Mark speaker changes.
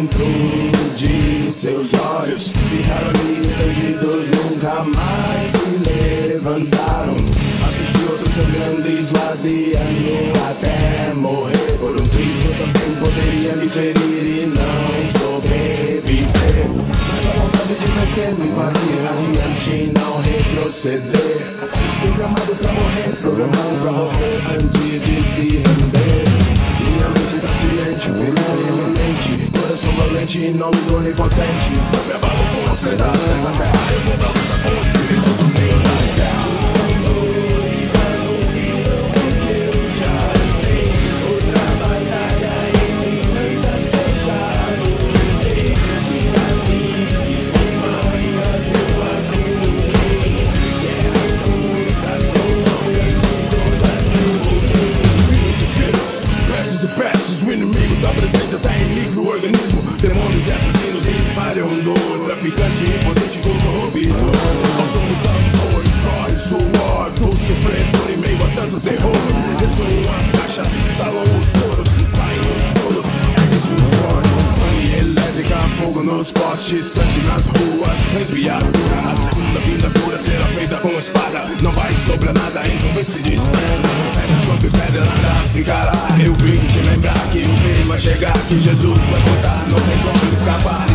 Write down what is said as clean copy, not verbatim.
Speaker 1: dentro de seus olhos ficaram ali perdidos, nunca mais se levantaram. Assisti outros jogando e esvaziando até morrer. Por um triz eu também poderia me ferir e não sobreviver. Mas a vontade de vencer me fazia adiante, não retroceder. Programado pra morrer, programado pra morrer antes de se render. Minha mente tá ciente, mente, coração valente, não me dou nem potente. Eu me abalo com a ansiedade na terra, eu vou pra luta com o espírito do Senhor da terra. Prestes, o inimigo tá presente até em micro-organismo. Demônios e assassinos se espalham dor. Traficante impotente com corruptor. Ao som dos tambores, corre suor do sofredor em meio a tanto terror. Ressoam as caixas, estalam os coros, caem os tolos, erguem-se os fortes. Pane elétrica, fogo nos postes, sangue nas ruas, resviadura. A segunda vida pura será feita com espada. Não vai sobrar nada, então vê se desprenda. Pedra sobre pedra, nada ficará. Eu vim te lembrar que o fim vai chegar, que Jesus vai voltar, não tem como escapar.